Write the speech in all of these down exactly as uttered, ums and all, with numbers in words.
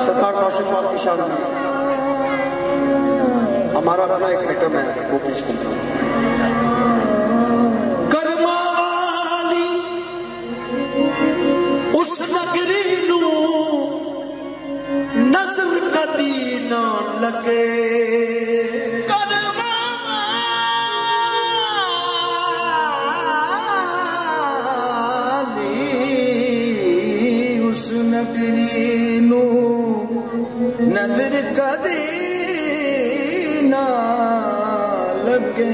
सरकार कौशिक पाक की शान में हमारा अपना एक आइटम है, वो पेश करता हूँ। कर्मा वाली उस नगरी नू नजर कदी ना लगे, नजर कदी ना लगे।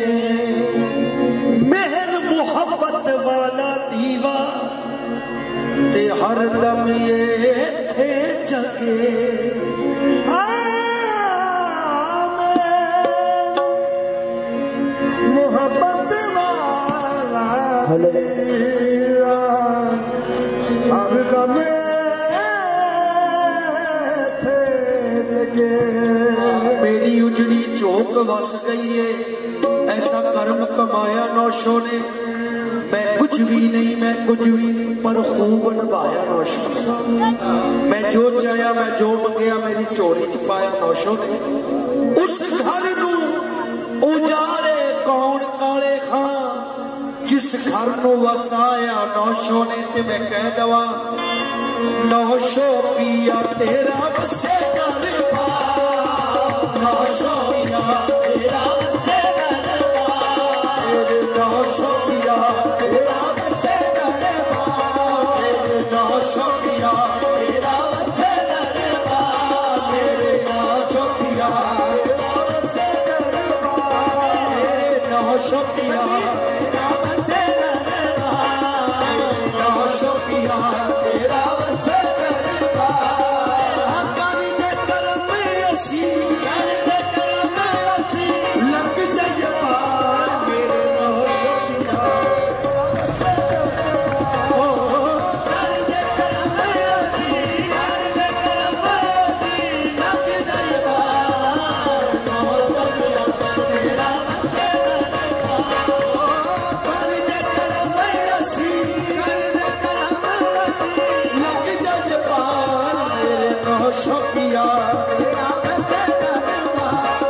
मेहर मुहब्बत वाला दीवा ते हर दम ये थे जगे, मुहब्बत वाला दीवा हर दम मेरी उजड़ी चौक वस गई है, ऐसा कर्म कमाया नौशो ने। मैं कुछ भी नहीं, मैं कुछ भी नहीं, पर खूब निभाया नौशो। मैं जो चाहया, मैं जो मंगया, मेरी चोरी च पाया नौशो ने। उस घर नू उजाड़े कौन काले खां, जिस घर नू वसाया नौशो ने। ते मैं कह दवा नौशो पिया तेरा वसे घर पा, नौशो पिया तेरा वसे घर पा, तेरे नौशो पिया तेरा वसे घर पा, तेरे नौशो पिया तेरा वसे घर पा, तेरे नौशो पिया तेरा वसे घर पा, तेरे नौशो पिया तेरा वसे घर पा, तेरे नौशो पिया तेरा वसे घर पा। आकानी दे करम असी लग जाइए पार मेरे नौशो पिया, आकानी दे करम असी लग जाइए पार नौशो पिया तेरा वसे घर पा, आकानी दे करम असी लग जाइए पार मेरे नौशो पिया तेरा वसे घर पा।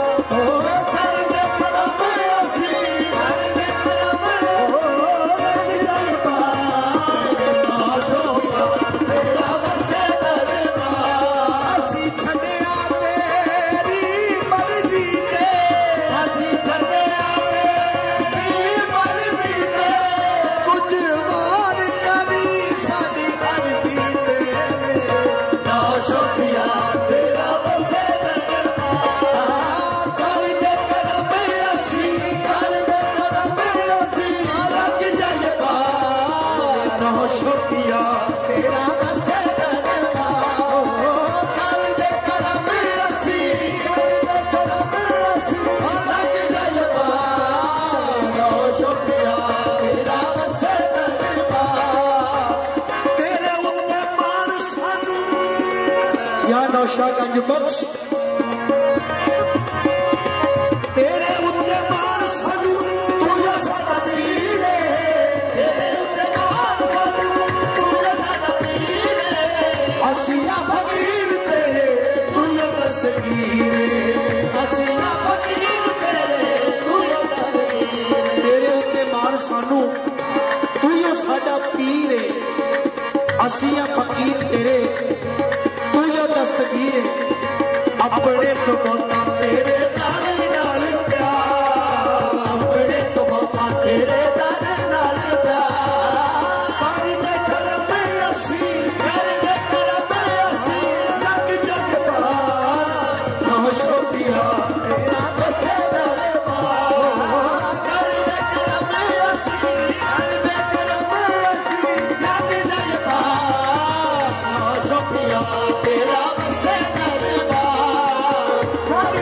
नौशागंज बख्श तेरे उत्ते मान सानू तू या सादा पीर है, तेरे उत्ते मान सानू तू या सादा पीर है, असिया फकीर तेरे तू या दस्तगीर है, असिया फकीर तेरे तू या दस्तगीर, तेरे उत्ते मान सानू तू या सादा पीर है, असिया फकीर तेरे दस्तगीर। अपने तो बहुता तेरे दर नाल प्यार, अपने तो बहुता तेरे दर नाल प्यार, पानी दे करम असी कर दे करम असी लग जग पार नौशो पिया तेरा वसे घर पा, कर दे करम असी कर दे करम असी लग जग पार नौशो पिया तेरा वसे घर पा।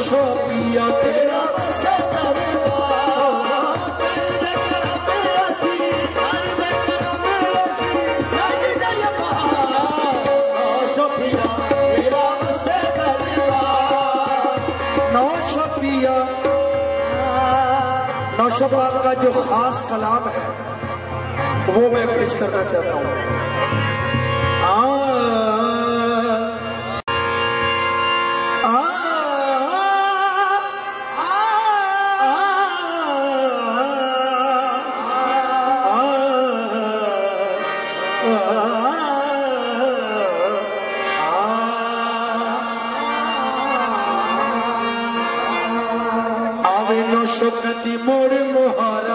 नौशो पिया तेरा बसे नौशो पिया। नौशो पाक का जो खास कलाम है वो मैं पेश करना चाहता हूँ। आ शोकती मोड़ मुहारा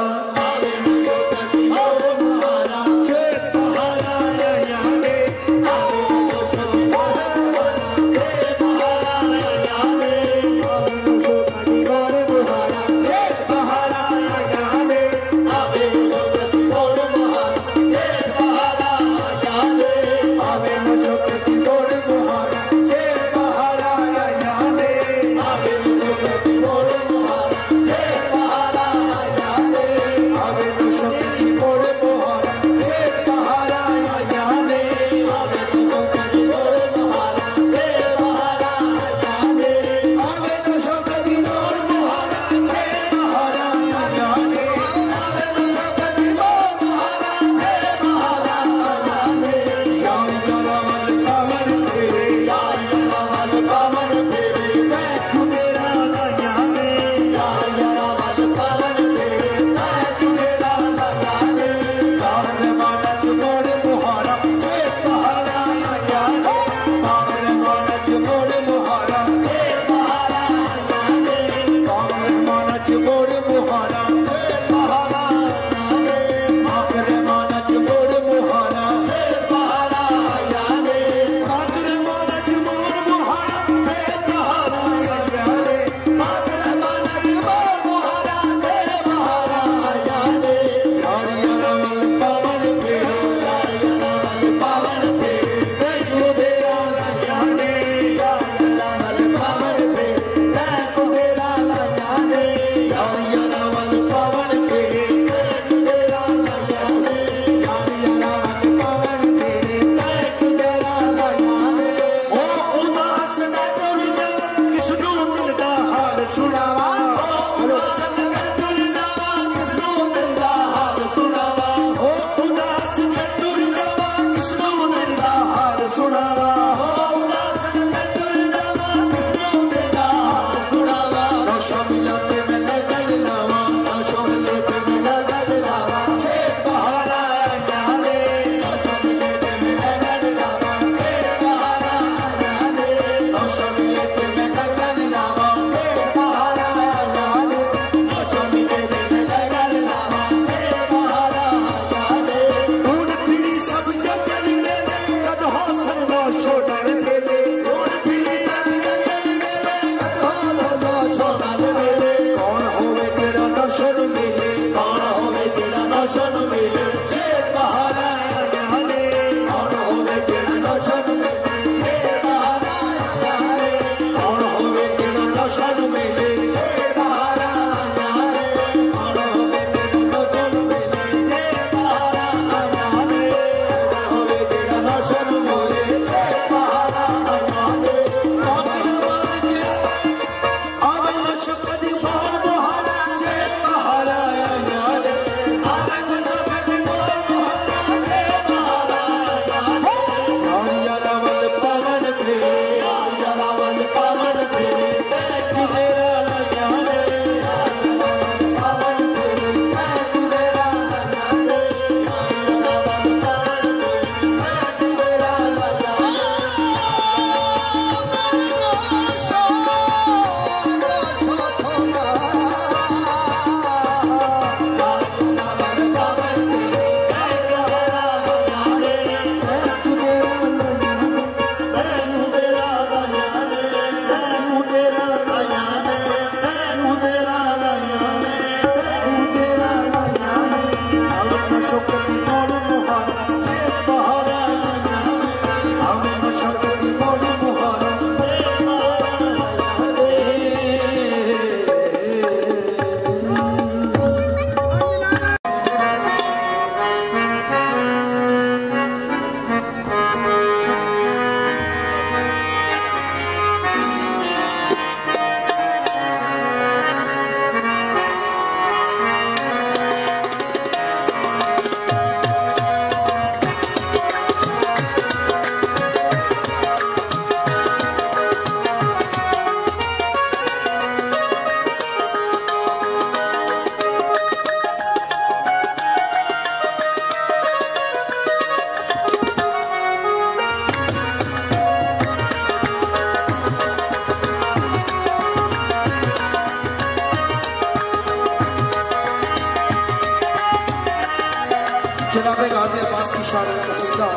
शान कसीदा।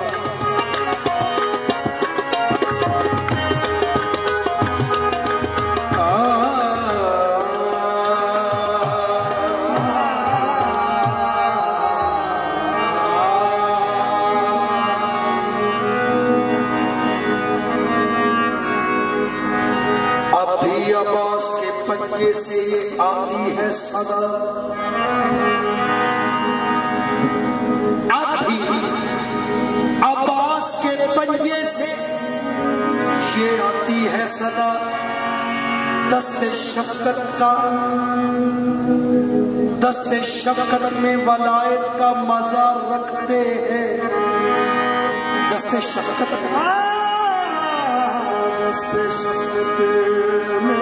से ये आती है सदा, अभी अब्बास के पंजे से ये आती है सदा। दस्ते शफकत का, दस्ते शफकत में वलायत का मजा रखते हैं। दस्ते शफकत में, दस्ते शफकत में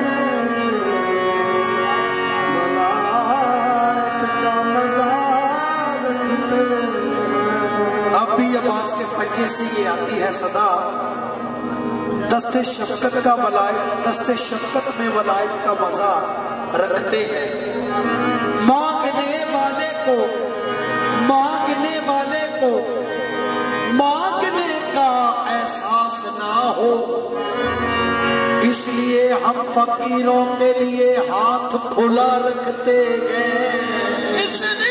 अब्बास के पंजे से ये आती है सदा। दस्ते शफकत का वलायत, दस्ते शफकत में वलायत का मजा रखते हैं। मांगने वाले को, मांगने वाले को मांगने का एहसास ना हो, इसलिए हम फकीरों के लिए हाथ खुला रखते हैं। इसलिए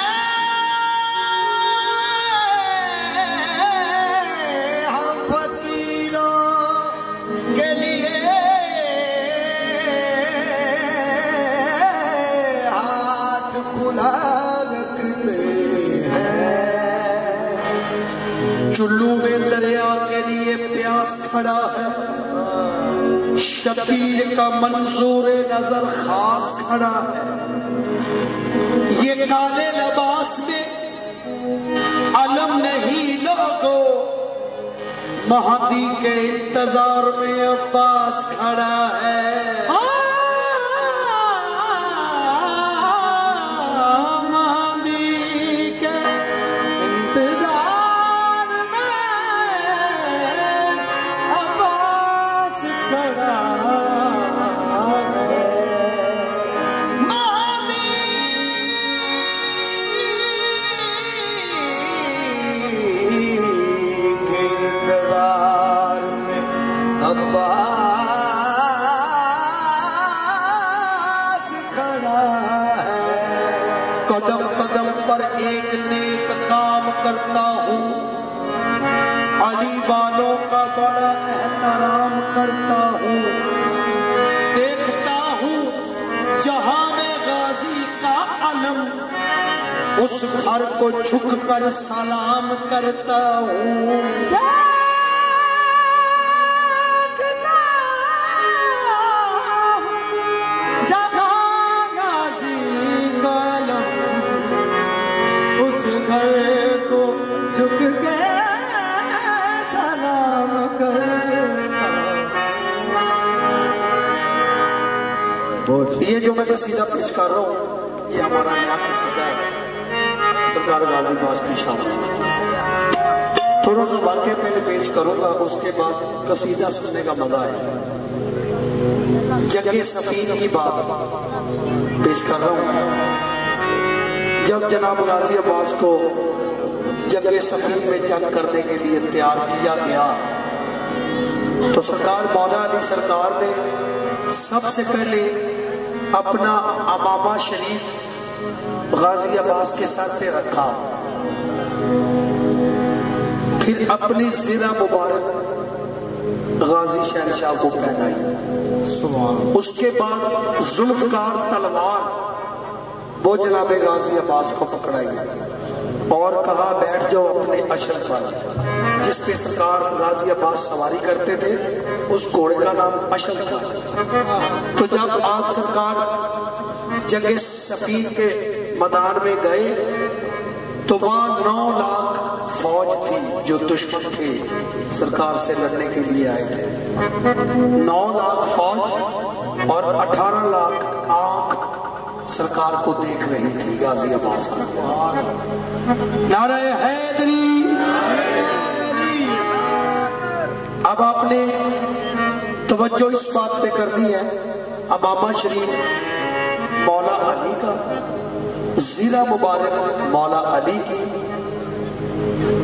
चुल्लू में दरिया के लिए प्यास खड़ा है, शबीर का मंजूर नजर खास खड़ा है। ये काले लिबास में अलम नहीं लोगो, महदी के इंतजार में अब्बास खड़ा है। कदम कदम पर एक नेक काम करता हूँ, अली वालों का बड़ा एहतराम करता हूँ। देखता हूँ जहां में गाजी का अलम, उस घर को झुक कर सलाम करता हूँ। ये जो मैं कसीदा पेश कर रहा हूँ, ये हमारा नया कसीदा है सरकार गाजी अब्बास की शान। थोड़ा सा वाक्य पहले पेश करूंगा, उसके बाद कसीदा सुनने का मजा है। जगे सफीन की बात पेश कर रहा हूँ। जब जनाब गाजी अब्बास को जगे सफीन में जंग करने के लिए तैयार किया गया, तो सरकार मौला अली सरकार ने सबसे पहले अपना अमामा शरीफ गाजी अब्बास के साथ से रखा, फिर अपनी ज़िरा मुबारक गाजी शहनशाह को पहनाई। उसके बाद जुल्फकार तलवार वो जनाब गाजी अब्बास को पकड़ाई और कहा बैठ जाओ अपने अशर पर, जिस पे सरकार गाजी अब्बास सवारी करते थे। उस घोड़े का नाम अशर था। तो जब आप सरकार जगे सफीन के मैदान में गए, तो वहां नौ लाख फौज थी जो दुश्मन थे, सरकार से लड़ने के लिए आए थे। नौ लाख फौज और अठारह लाख आंख सरकार को देख रही थी गाजी अब्बास को। नारे हैदरी। अब आपने तवज्जो इस बात पे करनी है, अमामा शरीफ मौला अली का, ज़िरा मुबारक मौला अली की,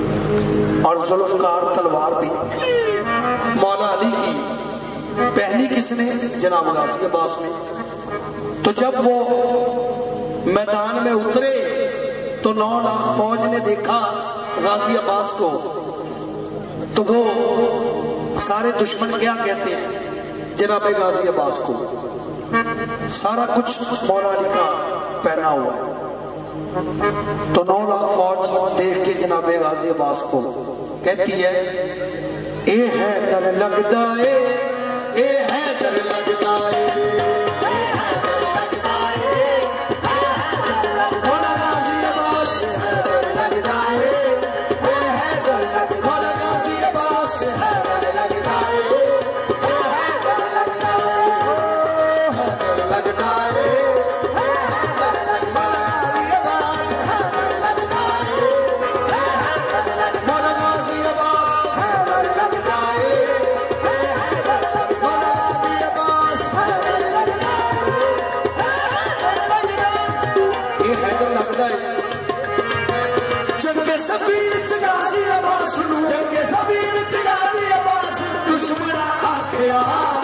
और जुल्फकार तलवार भी मौला अली की पहनी किसने? जनाब गाजी अब्बास ने। तो जब वो मैदान में उतरे तो नौ लाख फौज ने देखा गाजी अब्बास को, तो वो सारे दुश्मन क्या कहते हैं जनाब गाजी अब्बास को? सारा कुछ मौला अली का पहना हुआ है। तो नौ लाख फौज देख के जनाब गाजी अब्बास को कहती है ए है दर लगदा ए ए है दर लगदा ए मौला गाजी अब्बास है दर लगदा ए मौला गाजी अब्बास है दर लगदा ए दुश्मना आखिया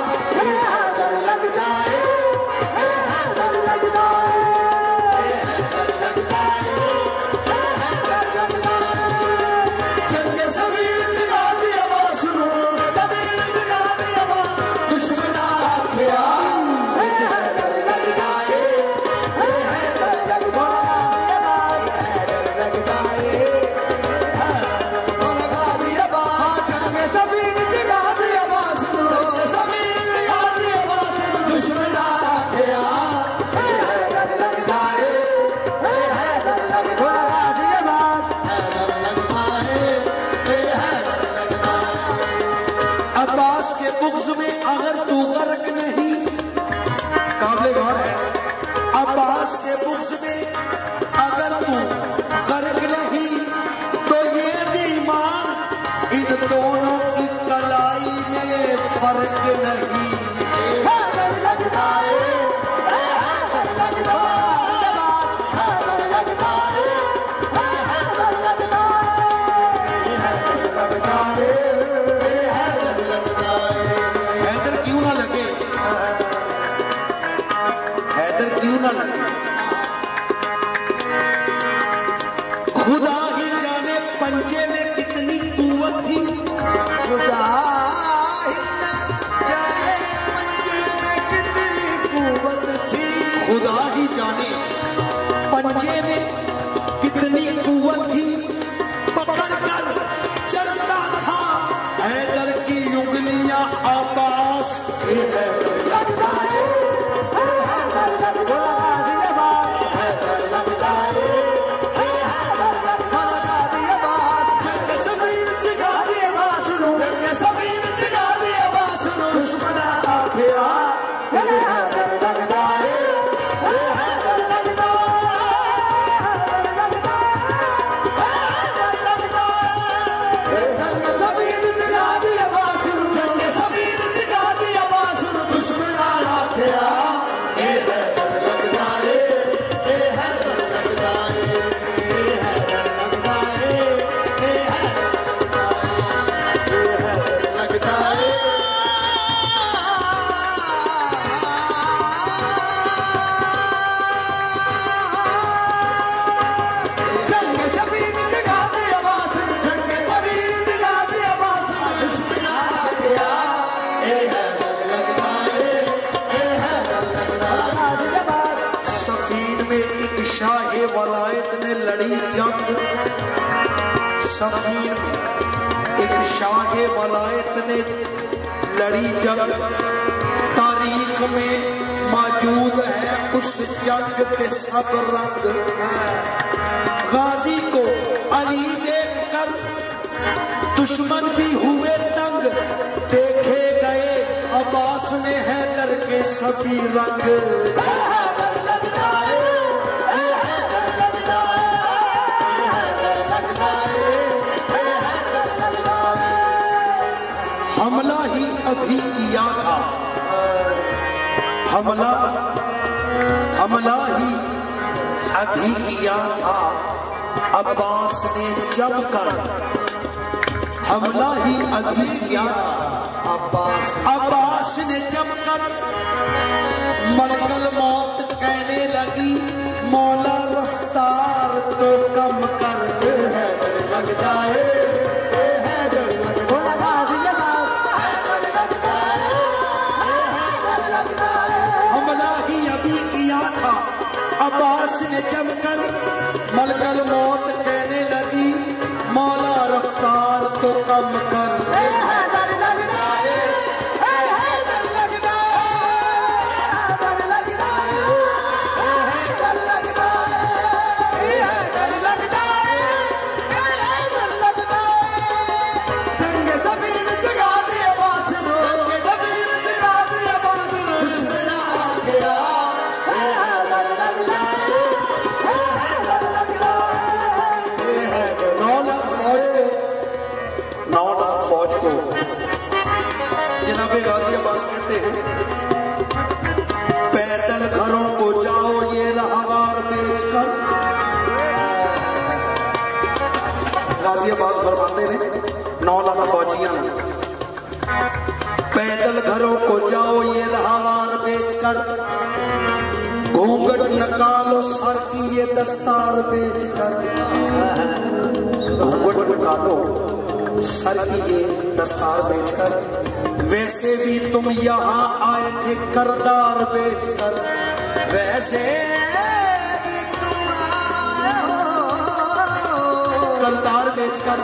के बुग़्ज़ में अगर तू गर्क नहीं, काबिल गौर है, अब्बास के बुग़्ज़ में अगर तू गर्क नहीं तो ये भी मान इन दोनों की कलाई में फर्क नहीं। खुदा ही जाने पंजे में कितनी कुव्वत थी, खुदा ही जाने पंजे में कितनी कुव्वत थी, खुदा ही जाने पंजे में कितनी कुव्वत थी। पकड़ कर चलता था हैदर की उंगलियां अब्बास लगता है वलायत ने लड़ी जंग, सफीर एक शाह वलायत ने लड़ी जंग, तारीख में मौजूद है उस जंग के सब रंग। गाजी को अली देख कर दुश्मन भी हुए तंग, देखे गए अब्बास ने हैदर के सभी रंग। हमला ही अभी किया था, हमला हमला ही अभी किया था अब्बास ने जमकर हमला ही अभी किया अब्बास अब्बास ने जमकर मलकल मौत कहने लगी मौला रफ्तार तो कम कर लग जाए हमला ही अभी किया था। अब्बास ने जमकर मलकल मौत कहने लगी मौला रफ्तार तो कम कर। गाजी अब्बास कहते हैं पैदल घरों को जाओ ये रहवार बेचकर। गाजी अब्बास फरमाते ने नौ लाख फौजियां पैदल घरों को जाओ ये रहवार बेचकर घूंघट निकालो सर की ये दस्तार बेचकर। घूंघट निकालो सर की ये दस्तार बेचकर वैसे भी तुम यहाँ आए थे करदार बेचकर। वैसे भी तुम आए हो करदार बेचकर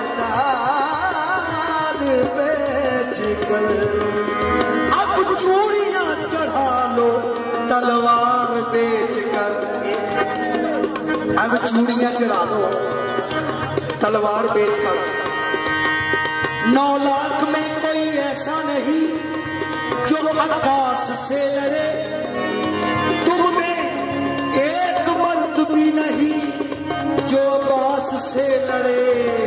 बेचकर। अब चूड़ियां चढ़ा लो तलवार बेचकर। अब चूड़ियां चढ़ा लो तलवार बेचकर। नौ लाख में कोई ऐसा नहीं जो अब्बास से लड़े तुम में एक मर्द भी नहीं जो अब्बास से लड़े।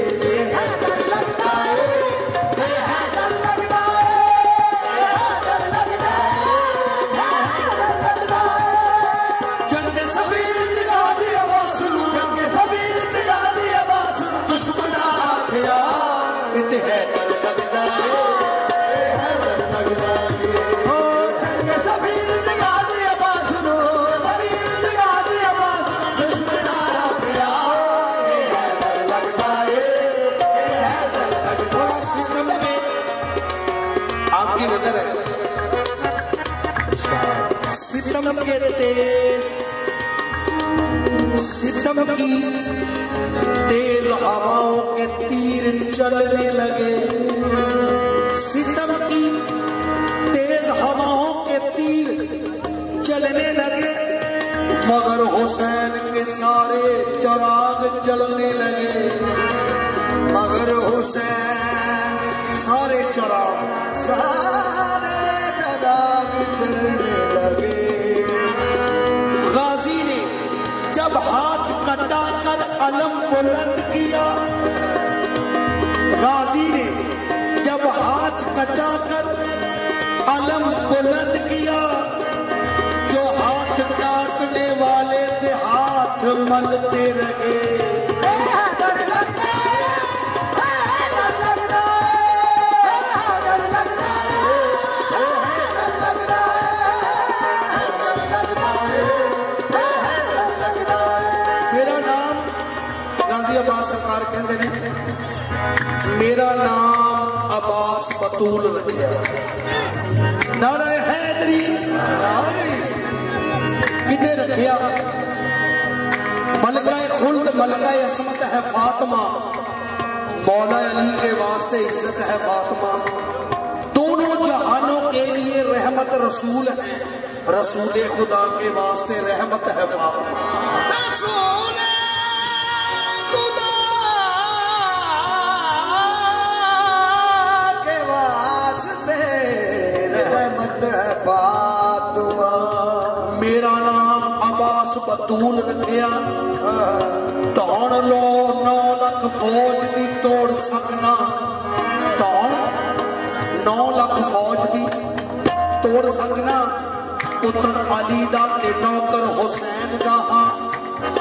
सितम के तेज सितम की तेज हवाओं के तीर चलने लगे। सितम की तेज हवाओं के तीर चलने लगे मगर हुसैन के सारे चिराग जलने लगे। मगर हुसैन सारे चिराग सारे चिराग जलने लगे। गाजी ने जब हाथ कटा कर अलम बुलंद किया गाजी ने जब हाथ कटा कर अलम बुलंद किया जो हाथ काटने वाले थे हाथ मलते रहे। अब्बास सरकार कहते हैं मेरा नाम अब्बास बतूल रखिया। नारा हैदरी किने रखिया मलका खुल्द मलका असमत है फातिमा मौला अली के वास्ते इज्जत है फातिमा। दोनों जहानों के लिए रहमत रसूल है रसूल खुदा के वास्ते रहमत है फातिमा। रसूल मेरा नाम अब्बास बतूल रखिया तौण लो नौ लख फौज दी तोड़ सकना। तौण नौ लख फौज दी तोड़ सकना। पुत्र अली दा ते नौकर हुसैन दा हां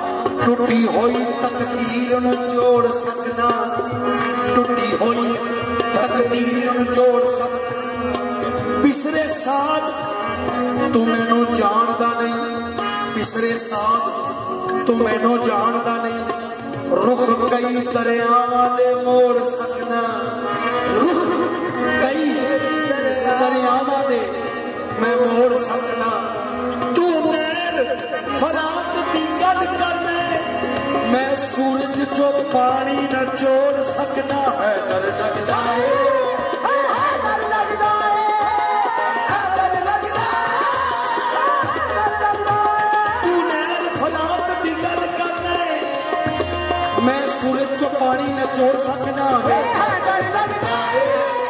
टुटी हुई तकदीर नूं जोड़ सकना। टुटी हुई तकदीर जोड़ सकता पिछले साल तू मैनू जानदा नहीं पिछले साल तू मैनू जानदा नहीं रुख कई दरियावां दे मोड़ सकना रुख कई दरियावां दे मैं मोड़ सकना तू नैर फरात दी गल करने मैं सूरज चो पानी न चोर सकना है डर लगदा है डर लगदा है डर लगदा तू नैर फरात दी गल करने मैं सूरज चो पानी न चोर सकना है डर लगदा है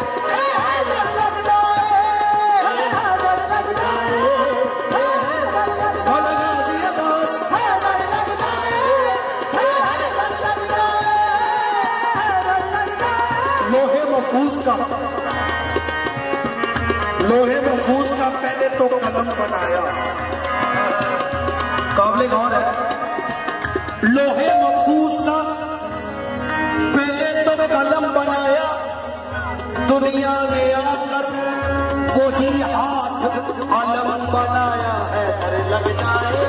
महफूज का लोहे महफूज का पहले तो कलम बनाया काबिल गौर है लोहे महफूज का पहले तो कलम बनाया दुनिया में आकर वही हाथ अलम बनाया है डर लगता है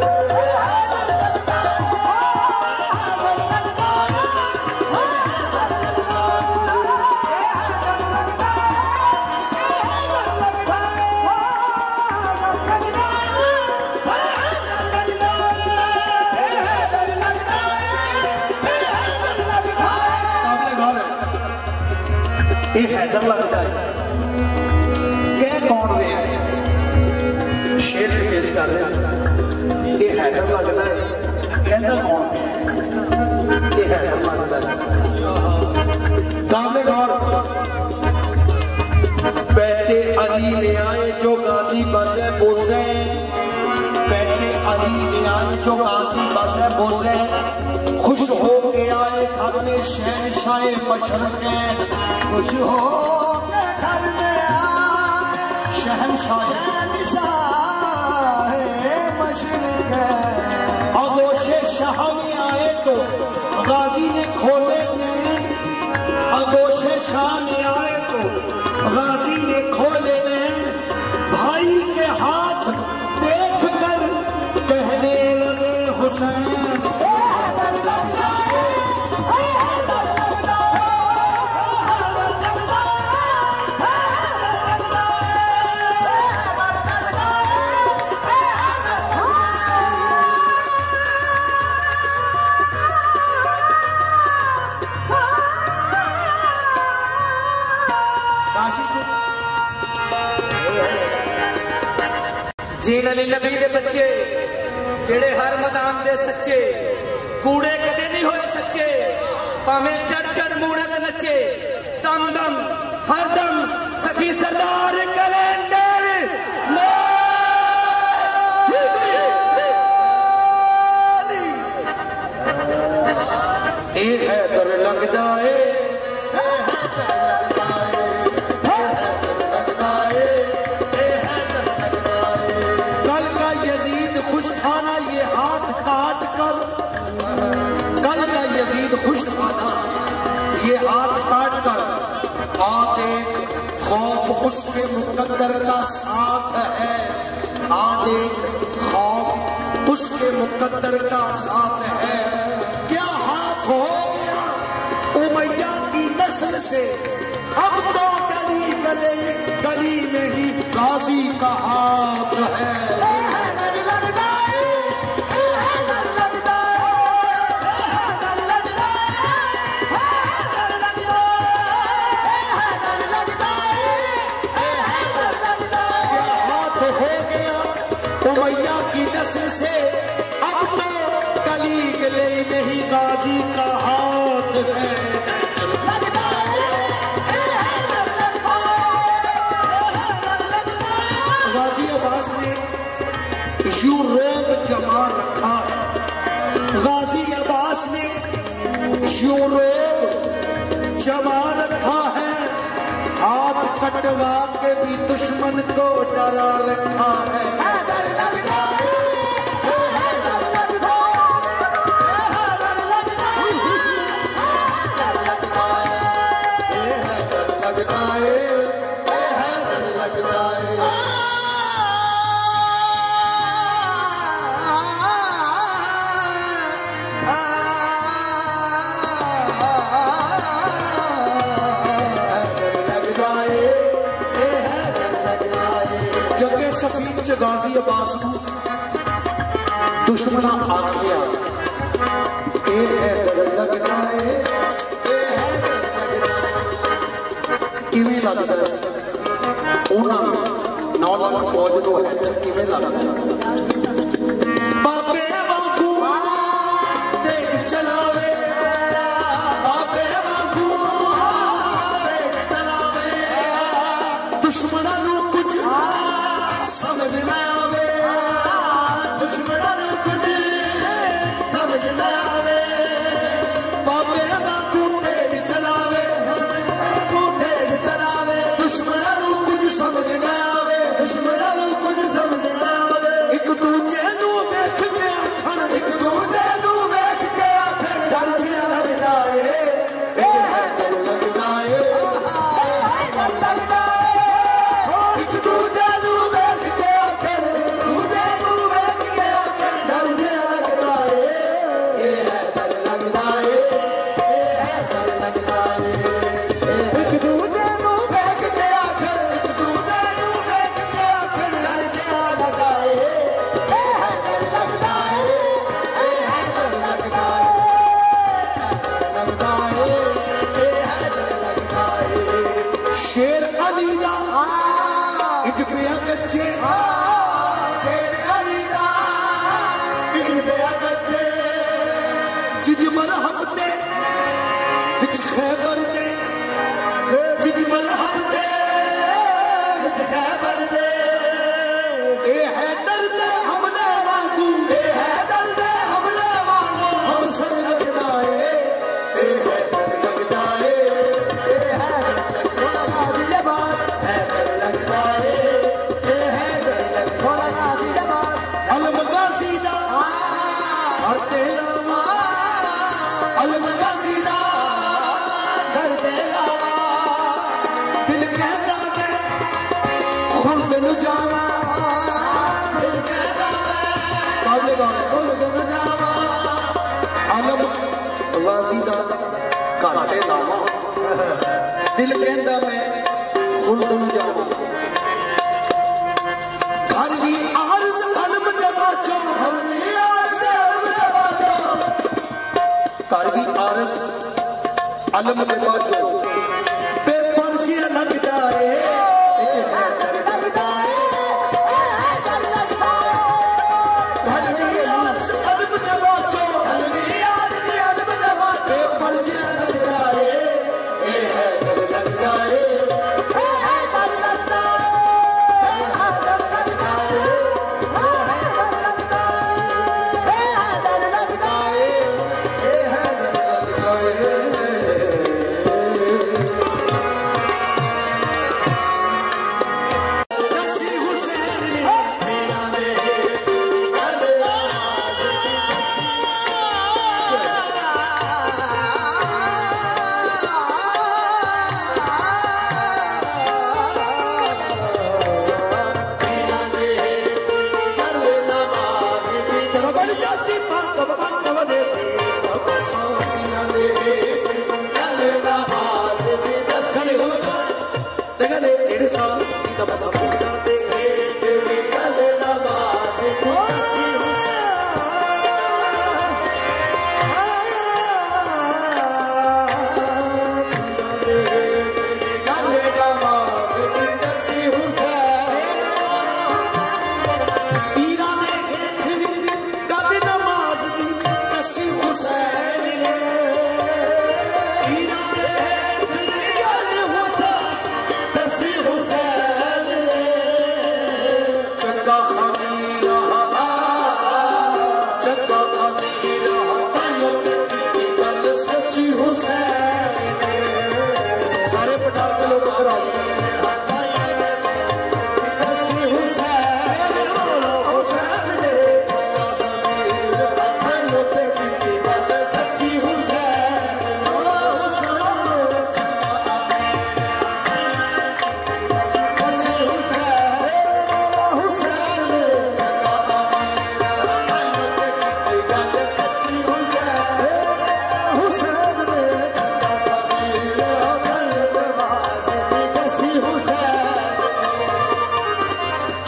ये हैदर लगता है कह कौन रहे हैं शेर से पेश कर रहे हैं ये हैदर लगता है कहना कौन ये हैदर लगता है काबिल गौर बैठे अली में आए जो गाजी बसे बोसे बैठे अली में आए जो गाजी बसे बोसे खुश हो के आए घर में शहनशाह मशरक़ैन खुश हो के घर में आए शहनशाह मशरक़ैन आगोशे शाह में आए तो गाजी ने खोले नैन आगोशे शाह में आए तो गाजी ने खोले नैन भाई के हाथ देख कर कहने लगे हुसैन जीन अली नबी दे बच्चे जेड़े हर मैदान दे सच्चे कूड़े कदे नहीं होए सच्चे भावें चढ़ चढ़ मूड़े ते नचे दम दम हर दम सखी सरदार कैलेंडर ए है डर लगदा है खुश था ना ये हाथ काट कर कल का यजीद खुश था ना ये हाथ काट कर आते खौफ उसके मुकद्दर का साथ है आते खौफ उसके मुकद्दर का साथ है क्या हाथ हो गया उमैया की नस्ल से अब तो गली गली गली में ही गाजी का हाथ है उमैया की नस्ल से अब तो गली गली में ही गाजी का हाथ है गाजी अब्बास ने यूं रोब जमा रखा है गाजी अब्बास ने यूं रोब जमा रखा है हाथ कटवा के भी दुश्मन को डरा रखा है जगे सफीन च गाजी अब्बास नूं दुश्मना आखिया ए है डर लगदा है किवें लगदा है उन्हां नौ लाख फौज नूं हैदर किवें लगदा है बाबे वांगू तेग चलावे बाबे वांगू तेग चलावे दुश्मना नूं कुछ समझ ना आवे दुश्मना नूं कुछ समझ ना आवे बाबे वांगू तेग चलावे तेग चलावे दुश्मना नूं कुछ समझ ना आवे दुश्मना नूं कुछ समझ ना आवे एक दूजे नूं वेख के आखण एक दूजे नूं वेख के आखण डर जिहा लगदा ए ए है डर लगदा ए डर लगदा ए एक दूजे नूं वेख के आखण दूजे नूं वेख के आखण डर जिहा लगदा ए ए है डर लगदा ए ए है डर लगदा ए एक दूजे नूं वेख के आखण एक दूजे नूं वेख के आखण डर जिहा लगदा ए ए है डर लगदा ए ए है डर लगदा ए लगदा ए ए है डर लगदा ए शेर अली दा इज पिया कच्चे शेर अली दा इज पिया कच्चे जिज मरहब ते विच खैबर दे जिज मरहब ते विच खैबर दे ए है दर्द हमले वांगू ए है दर्द हमले वांगू हम सर लगदा ए ए है डर लगदा ए ए है गाजी जबान है डर लगदा ए ए है डर लगदा गाजी जबान अलम गाजी दा हर तेलावा अलम गाजी दा हर तेलावा दिल कहदा है खुद नु जावा दिल कहदा है काबले गाने खुद नु जावा अलम गाजी दा घाटे लावा दिल कहदा मैं खुद नु जावा घर भी आरज़ अलम दे बाचो घर भी आरज़ अलम दे बाचो घर भी आरज़ अलम दे बाचो बेपरजी लगदा ए एक है डर लगदा ए है डर लगदा ए घर भी आरज़ अलम दे बाचो घर भी आरज़ अलम दे बाचो बेपरजी लगदा ए ए है डर लगदा ए है डर लगदा ए है डर लगदा ए है डर लगदा ए है डर लगदा ए है डर लगदा ए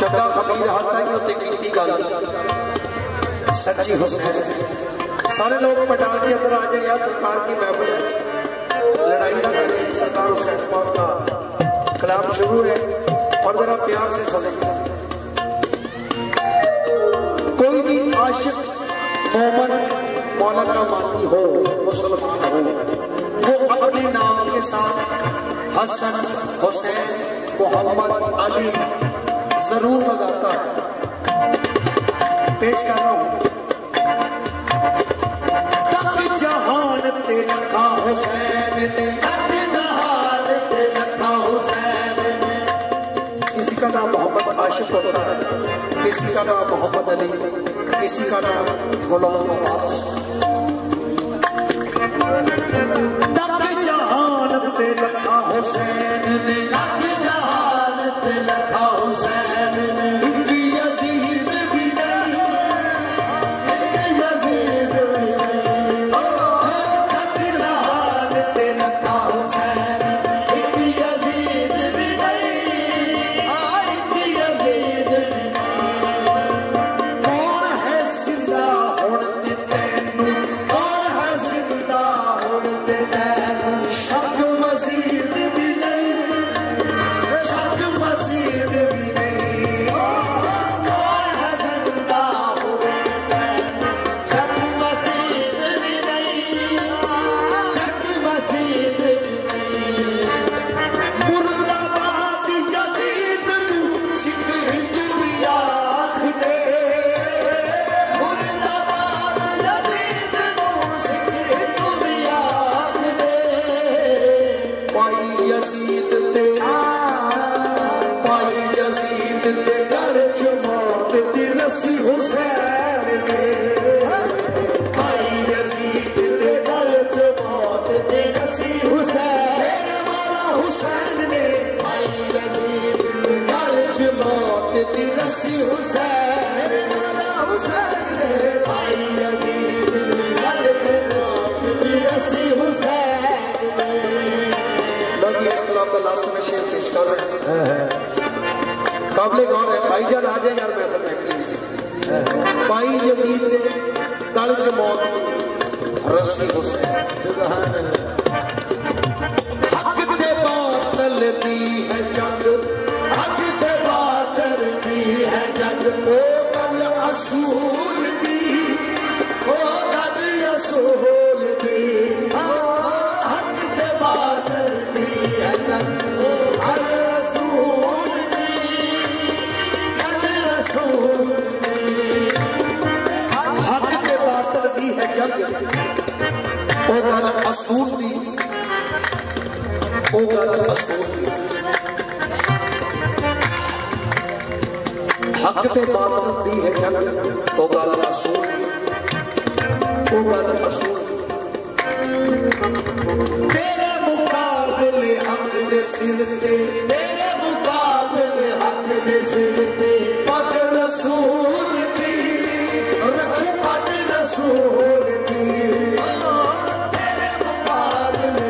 चंगा खमीर हर ताई उत्ते कीती गल सच्ची हुसैन। सारे लोग पटाल के अंदर आ जाए यार, सरकार की महफिल है, लड़ाई ना करें, सरकार हुसैन पाक का कलाम शुरू है और जरा प्यार से सुने। कोई भी आशिक मोमन मौला का मानी हो, मुसलमान हो, वो अपने नाम के साथ हसन, हुसैन, मोहम्मद, अली जरूर लगाता है। पेश कर रहा हूं। तक जहान पे रखा हुसैन ने, तक जहान पे रखा हुसैन ने। किसी का नाम मोहम्मद आशिक होता है, किसी का नाम मोहम्मद अली, किसी का नाम गुलाम अब्बास। तक जहान पे रखा हुसैन ने, तक जहान पे रखा हुसैन ने। इनकी यजीद भी नहीं, इनकी यजीद भी नहीं। तक जहान पे रखा हुसैन, इनकी यजीद भी नहीं, इनकी यजीद भी नहीं। कौन है जिंदा हुण ते तैनू, कौन है जिंदा हुण ते तैनू। शक मजीद भी नहीं, शक मजीद भी नहीं। कौन है जिंदा हुण ते तैनू, शक मजीद भी नहीं, शक मजीद भी नहीं। मुर्दाबाद यजीद नू सिख हिंदू भी आखदे, मुर्दाबाद यजीद नू सिख हिंदू भी आखदे। पाई यजीद ते, पाई यजीद ते घर च मौत दी रस्सी हुसैन ने। पाई यजीद ते घर च मौत दी रस्सी हुसैन, मेरे मौला हुसैन ने। पाई यजीद ते घर च मौत दी रस्सी हुसैन, मेरे मौला हुसैन ने। पाई यजीद ते घर च मौत दी रस्सी हुसैन ने। लोग इस कलाम का लास्ट में शेर पेश कर रहे हैं, काबिले गौर है। भाईजान आ जाए यार महफिल में प्लीज। पाई यजीद के गल च मौत दी रस्सी हुसैन। हक ते बातल दी है जंग, हक ते बातल दी है जंग। ओ गल असूल दी, ओ गल असूल दी। हक ते बातल दी है जंग, ओ गल असूल दी, गल असूल दी। हक ते बातल दी है जंग, ओ गल असूल दी, ओ गल असूल दी। हक ते बातल दी है जंग, ओ गल असूल दी, ओ गल असूल दी। तेरे मुकाबले हक दे सिर ते, तेरे मुकाबले हक दे सिर ते। पग रसूल दी रखी, पग रसूल दी। तेरे मुकाबले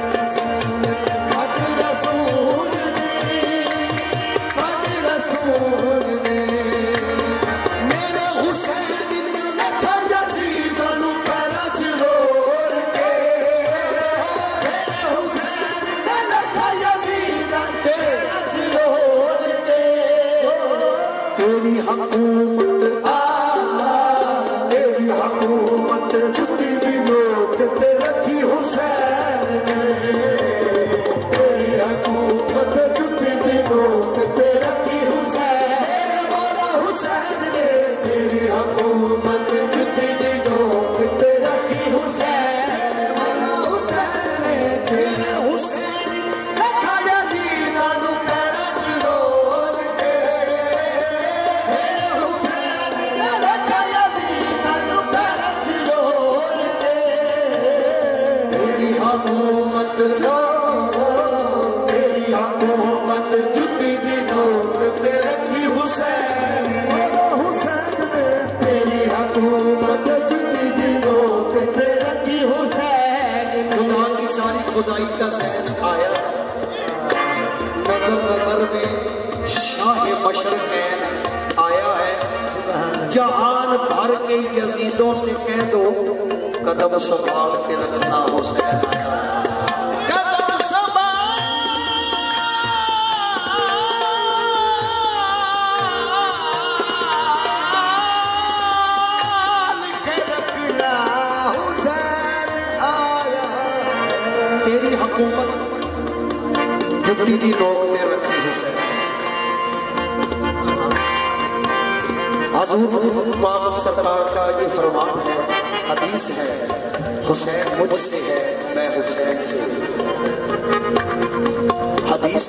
पग रसूल दी, पग रसूल दी। मेरे हुसैन ने रखा यजीद नू पैरां च रोड़ के, मेरे हुसैन ने रखा यजीद नू पैरां च रोड़ के। तेरी हुकूमत आ, तेरी हुकूमत जुती दी नोक ते रखी हुसैन ने। तेरी हुकूमत जुती दी नोक ते रखी हुसैन, मेरे मौला हुसैन ने। तेरी हुकूमत जुती दी नोक ते रखी हुसैन, मेरे मौला हुसैन ने। तेरे हुसैन रखा यजीद नू पैरां च रोड़ के, मेरे हुसैन ने रखा यजीद नू पैरां च रोड़ के। तेरी हुकूमत जो, तेरी हुकूमत जुती दी नोक ते रखी हुसैन, मौला हुसैन ने। तेरी हुकूमत जुती दी नोक ते रखी हुसैन। खुदा की सारी खुदाई का सहन आया, नजर नजर में शाह मशरक़ जहान भर के यजीदों से कह दो कदम संभाल के रखना हुसैन आया। कदम संभाल के रखना हुसैन आया। तेरी हुकूमत जुत्ती दी नोक ते रखी हुसैन। हजूर पाक सरकार का ये फरमान है, हदीस है, हुसैन मुझसे है मैं हुसैन से। हदीस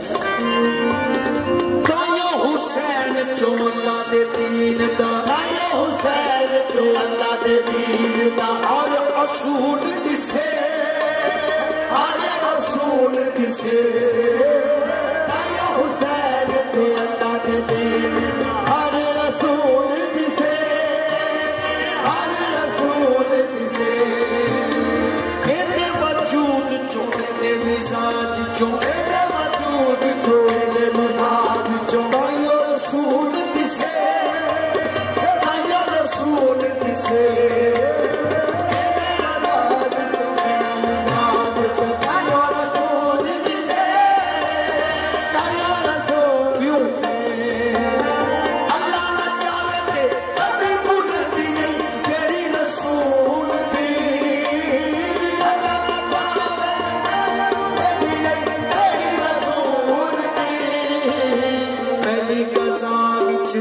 तायो हुसैन जो अल्लाह दे दीन दा, तायो हुसैन जो अल्लाह दे दीन दा, और असूल दिसे, और असूल दिसे। तायो हुसैन जो अल्लाह दे दीन दा, और रसूल दिसे, और रसूल दिसे। एदे वजूद चो एदे मिजाज चो, तेरे वजूद जो तेरे मिजाज जो, तायो रसूल दिसे, तायो रसूल दिसे। तेरे वजूद जो तेरे मिजाज जो, तायो रसूल दिसे, तायो रसूल दिसे। अल्लाह ना चाहे ते कभी मुड़दी नहीं जेड़ी रसूल दी। अल्लाह ना चाहे तेरी नहीं तेरी रसूल दी। पहली गज़ा विच,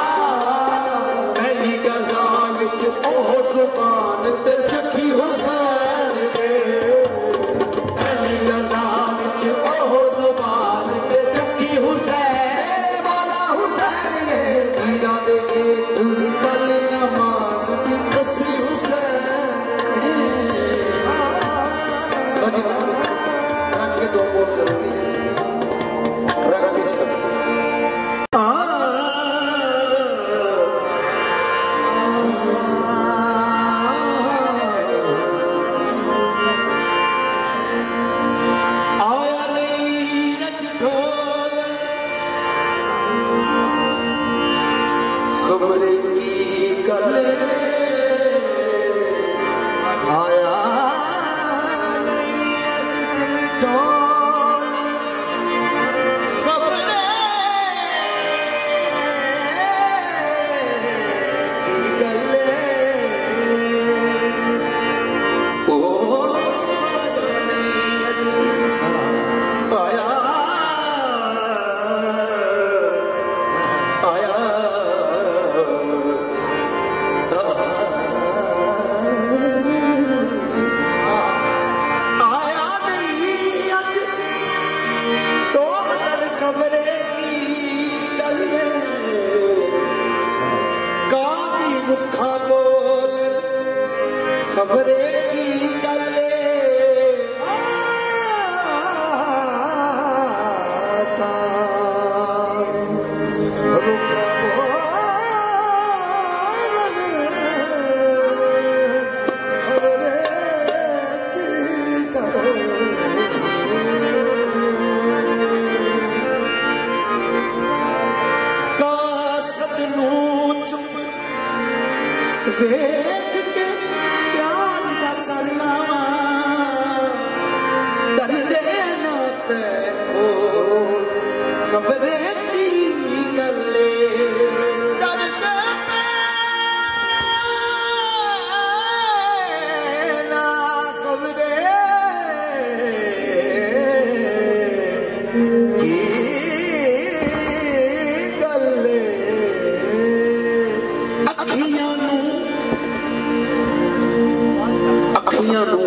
पहली गज़ा विच ओह ज़ुबान ते चखी हुसैन दे। पहली गज़ा विच ओह ज़ुबान के चखी हुसैन, मेरे मौला हुसैन ने हीरा दे गेट कल नमाज दी कसी हुसैन। रख के दो बोल जरूरी है, रख के इसका आया नहीं अज ढोल खबर की गल आया नहीं अज दिल ढोल, खबरें की गल्ले। ओ आया आया आया नहीं अज तोड़ खबरे की गल काफी रुखा बोल खबरे की गल वेख के प्यार दा सलावा दर्दे ना देखो खबरे की गले। दर्द पे ना खबरें की गल्ले। अखियां नू अखियां नू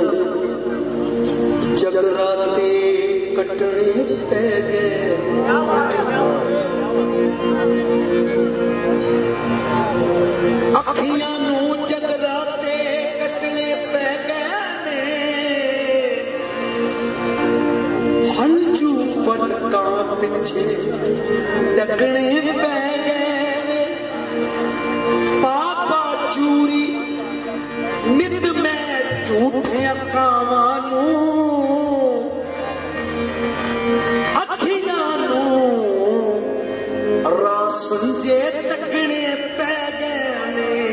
जगराते कटने पै गए। अखियां नू जगराते कटने पै गए ने, हंजू पलकां पिछे डगने पै गए ने। पापा चूरी नित मैं झूठे कावां नू अखियां नू रास जे तकने पै गए ने।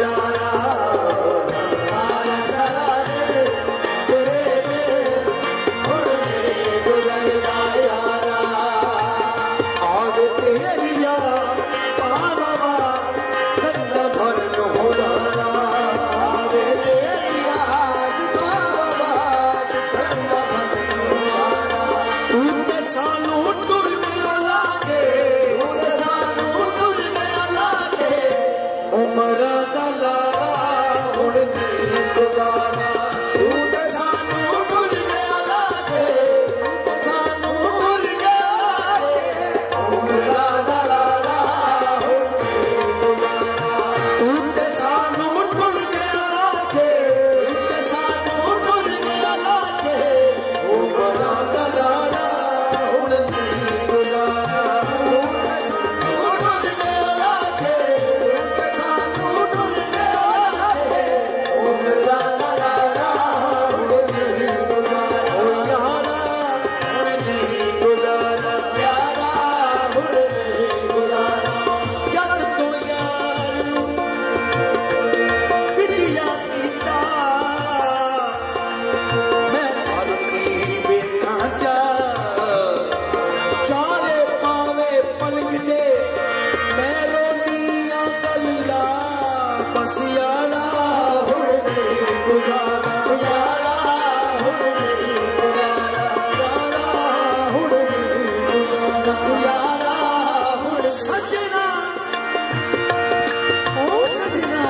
यारा सारा सारा तेरे हुण नहीं गुजरदा यारा आवे तेरी याद पावा कंधा भर होदारा आवे तेरी याद पावा कंधा भर होदारा तू ते सानू टुरने लागे तू ते सानू टुरने लागे उमर दा लारा हुण नहीं गुजारा तू ते सानू टुरने लागे तू ते सानू टुरने लागे उमर दा लारा हुण नहीं गुजारा तू ते सानू टुरने लागे तू ते सानू टुरने लागे उमर दा लारा हुण नहीं गुजारा तू ते सानू टुरने लागे तू ते सानू टुरने लागे उमर दा लारा हुण नहीं गुजारा ओ यारा हुण नहीं गुजारा यारा हुण नहीं गुजारा जद तो यार नू विद्या कीता मैं धरती वेखां चा चारे पावे पलक दे मैं रोंदियां गल्लां बस यारा हुण नहीं गुजारा यारा हुण नहीं गुजारा यारा हुण नहीं गुजारा यारा हुण सजना ओ सजना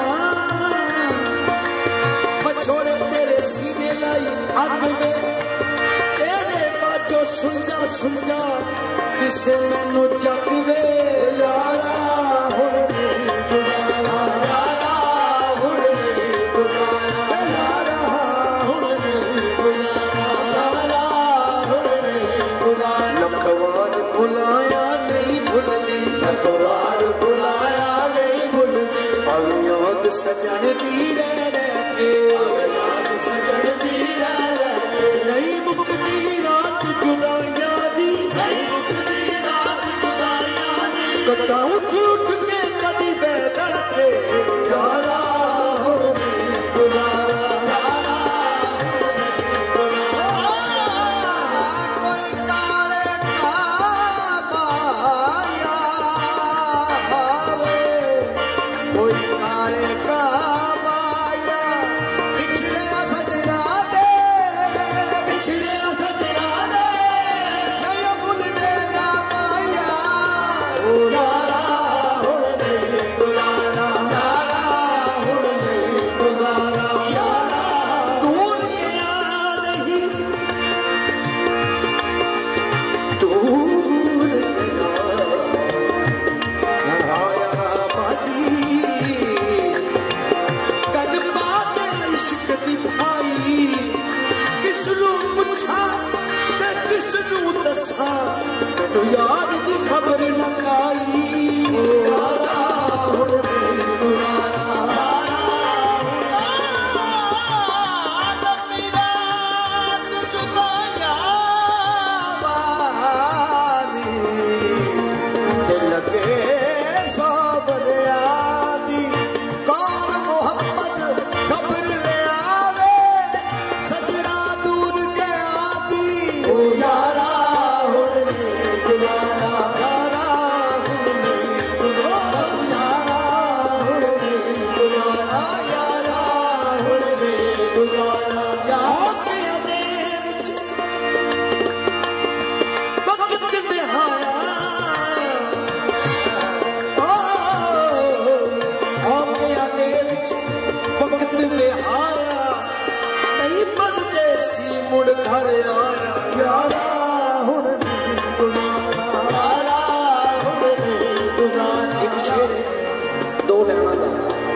पछोड़े तेरे सीने लाई अग में तेरे बाजो सुनजा सुनजा किसे मैनू जग वे यारा हुण नहीं गुजारा यारा हुण नहीं गुजारा यारा हुण नहीं गुजारा यारा हुण नहीं गुजारा लखवार बुलाया नहीं भुलदी लखवार बुलाया नहीं भुलदी अब याद सजन दी रह रह के याद सजन दी रह रह के नहीं मुक्ति रात जुदाइयां दी नहीं मुक्ति रात जुदाइयां दी कदा उठ उठ के कदी बह बह के यारा हुण नहीं गुजारा यारा हुण नहीं गुजारा कोई काले का माया आवे कोई काले का माया पिछड़े सजना दे पिछड़े सजना दे नहीं भूलने ना माया ओ यारा हुण नहीं गुजारा यारा हुण नहीं गुजारा यारा दूर गया नहीं दूर गया आया बादी कल बात इश्क दी भाई किसनू पुछा ते किसनू दसा मैनू यार दी खबर न आई यारा हुण नहीं गुजारा लंबी रात जुदाइयां वाली ते लगे साबर आदी कौन मोहब्बत खबर ले आवे सजना दूर के आदी ओ यारा हुण नहीं गुजारा यारा हुण नहीं गुजारा यारा हुण नहीं गुजारा यारा हुण नहीं गुजारा याद दे विच वक्त बिहाया आमिया दे विच वक्त बिहाया नहीं परदेसी मुड़ घर आया यारा हुण नहीं गुजारा यारा हुण नहीं गुजारा एक शेर है, दो लैना दा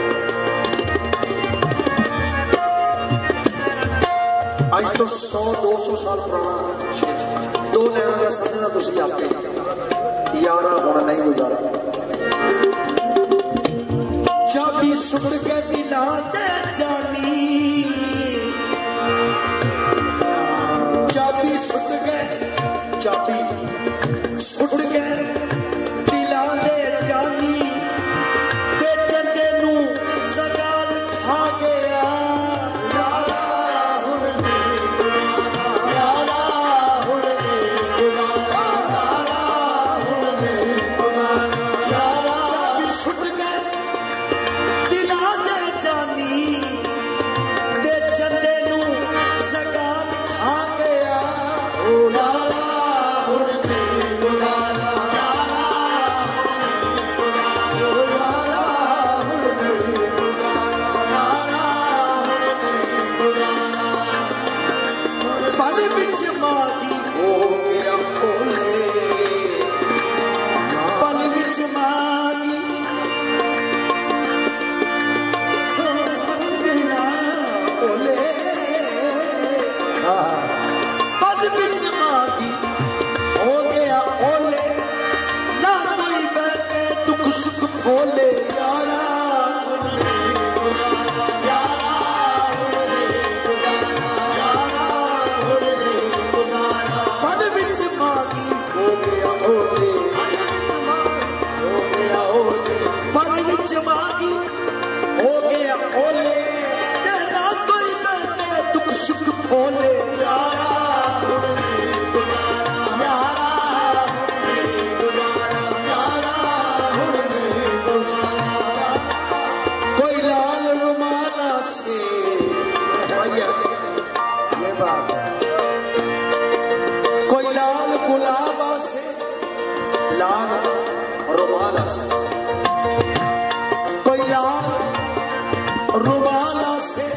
आज तो सौ दो सौ साल पुराना शेर दो लैना दा समझना तुसीं आपे यारा हुण नहीं गुजारा चाबी सुट के दिला दे जानी चाबी सुट गए चाबी सुट गए दिला दे जानी ते चंदे नू सदा खा गया चाबी सुट गए दिला दे जानी दे चंदे नू सगान खा गया पल बिच मागी हो गया ओले पल बिच मागी हो गया ओले पल बिच मागी हो गया ओले ना कोई बैठे दुख सुख खोले यारा पद बिच मागी हो गया ओले पद बिच मागी हो गया ओले ना कोई बैठे दुख सुख खोले यारा कोई लाल रुमाला से भैया ये बात है कोई लाल गुलाबा से लाल रुमाला से कोई लाल रुमाला से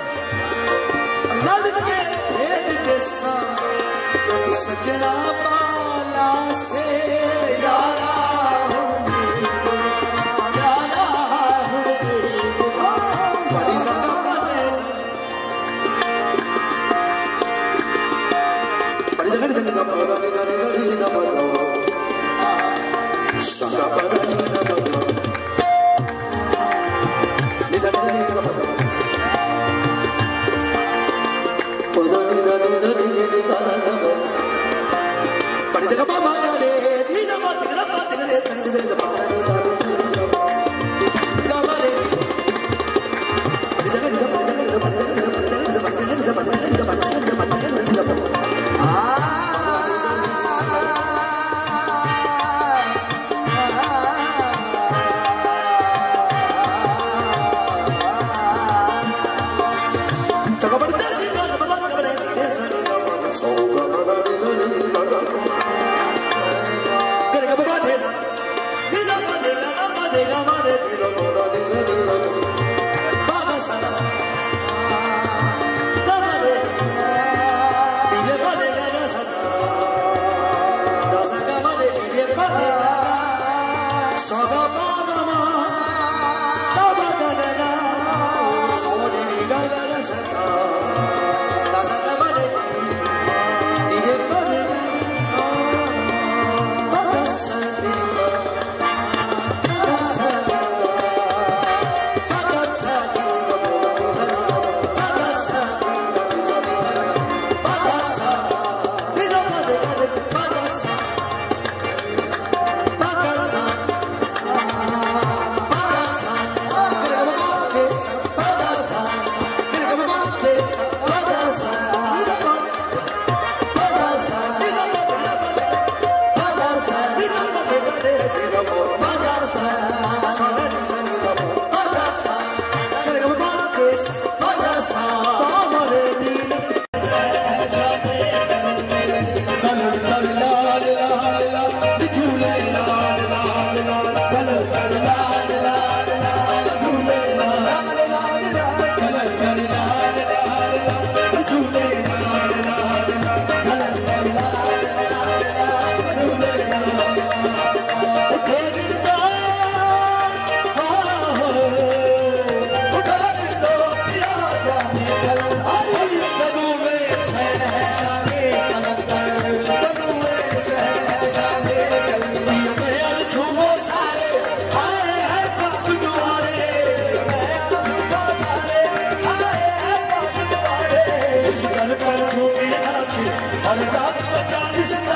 लड़के खेल के साथ जब सजना बाला से यारा बड़ी ज्यादा बड़ी जगह निकल का पौधा निकल जड़ी ना बदलो संगा पौधा निकल बदलो निकल निकल का बदलो पौधा निकल जड़ी निकल ना बदलो बड़ी जगह बाबा ने दीना बात कर बात करे तंग दे बाबा ने दादी से बाबा ने बड़ी जगह निकल बड़ी जगह निकल बड़ी जगह निकल बड़ी जगह निकल बड़ी जगह निकल बड़ी जगह निकल बड़ी जगह निकल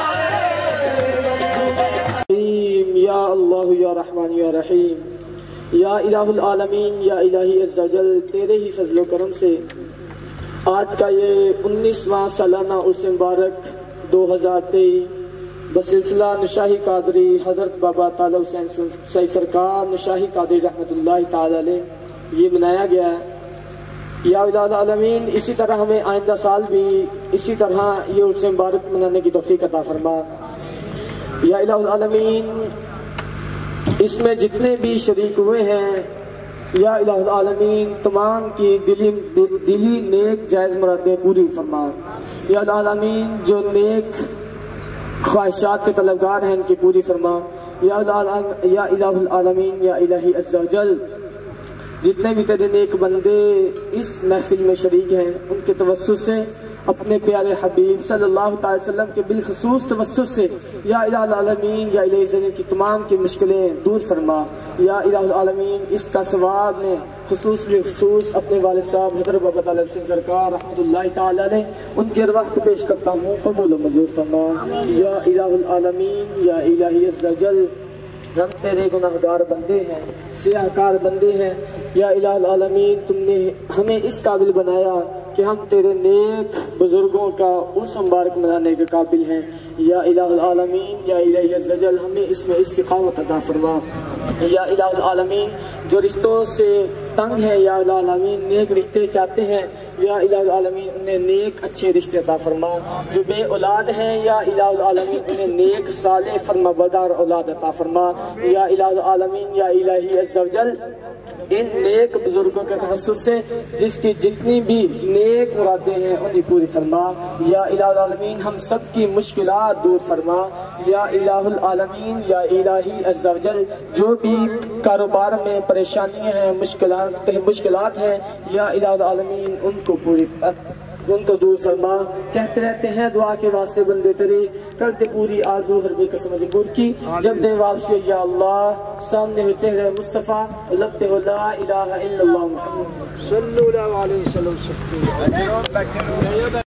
या अल्लाह या रहमान या रहीम या इलाहुल आलमीन या इलाही अज़्ज़ा वजल, तेरे ही फजलो करम से आज का ये उन्नीसवां सालाना उर्स मुबारक दो हज़ार तेईस बसिलसिला नशाही कादरी हज़रत बाबा ताला हुसैन सईद सरकार नशाही कादरी रहमतुल्लाह ताला अलैह ये मनाया गया है। या इलाहुल आलमीन, इसी तरह हमें आइंदा साल भी इसी तरह ये उर्स मुबारक मनाने की तौफीक अता फरमा। या इलाहुल आलमीन, इसमें जितने भी शरीक हुए हैं या इलाहुल आलमीन तमाम की दिली दिली नेक जायज़ मुरादें पूरी फरमा। या इलाहुल आलमीन, जो नेक ख्वाहिशात के तलबगार हैं इनकी पूरी फरमा। या या इलाहुल आलमीन या इलाही अज़्ज़ा वजल, जितने भी तेरे नेक बंदे इस महफिल में शरीक हैं उनके तवस्सुस से अपने प्यारे हबीब सल्लल्लाहु अलैहि वसल्लम के बिलखसूस तवस्सुस से या इलाहुल आलमीन या इलाही ज़मीन की तमाम की मुश्किलें दूर फरमा। या इलाहुल आलमीन, इसका सवाब में खुसूस बिलखसूस अपने वालिद साहब हज़रत बाबा ताला हुसैन सरकार रहमतुल्लाह ताला अलैह उनके वक्त पेश करता हूँ, कबूल मंजूर फरमा। या इलाहुल आलमीन या इलाही अज़्ज़ा वजल, हम तेरे गुनाहगार बंदे हैं, सियाहकार बंदे हैं। या इलाहुल आलमीन, तुमने हमें इस काबिल बनाया कि हम तेरे नेक बुजुर्गों का उर्स मुबारक मनाने के काबिल हैं। या इलाहुल आलमीन या इलाही अज़्ज़ा वजल, हमें इसमें इस्तिक़ामत अता फरमा। या इलाहुल आलमीन, जो रिश्तों से तंग है या इलाहुल आलमीन नेक रिश्ते चाहते हैं, या इलाहुल आलमीन उन्हें नेक अच्छे रिश्ते अता फरमा। जो बे औलाद हैं या इलाहुल आलमीन उन्हें नेक साले फरमाबरदार औलाद अता फरमा। या इलाहुल आलमीन या इलाही अज़्ज़ा वजल, इन नेक बुजुर्गों के तवस्सुस से जिसकी जितनी भी नेक मुरादें हैं उन्हें पूरी फरमा। या इलाहुल आलमीन, हम सब की मुश्किलात दूर फरमा। या इलाहुल आलमीन या इलाही अज़्ज़ा वजल, जो भी कारोबार में परेशानियां हैं मुश्किलात मुश्किलात हैं, या इलाहुल आलमीन उनको पूरी उनको दूर फरमा। कहते रहते हैं दुआ के वास्ते बंदे तेरे, कर दे पूरी आरज़ू हर बेकस मजबूर की। जब दे वापसी या अल्लाह, सामने हो चेहरे मुस्तफ़ा, लगते हो ला इलाहा इल्लल्लाह मुहम्मद सल्लल्लाहु अलैहि वसल्लम।